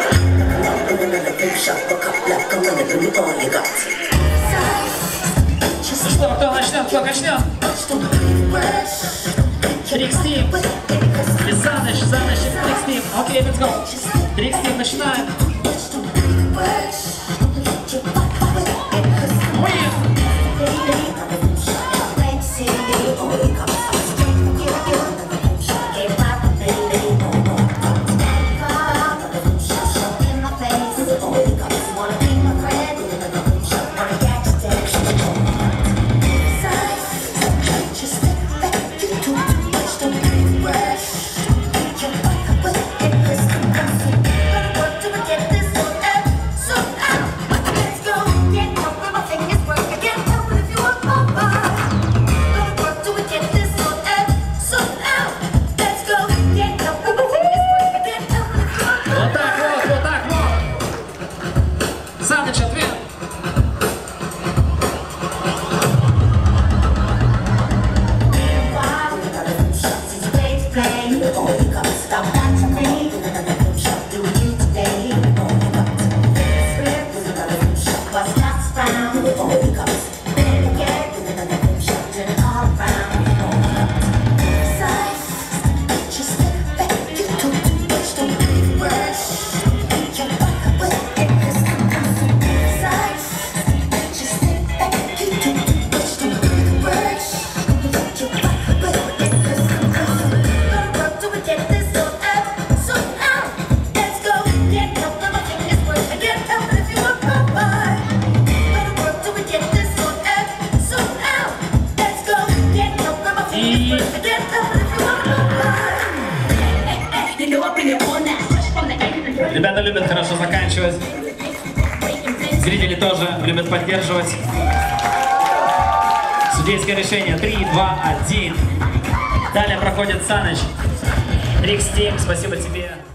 Ну что, кто начнет, кто начнет? Трикс Тим. Или Заныч, Трикс Тим. Окей, let's go. Трикс Тим начинает. Заныч, ответ. Ребята любят хорошо заканчивать. Зрители тоже любят поддерживать. Судейское решение 3, 2, 1. Далее проходит Заныч. Трикс Тим, спасибо тебе.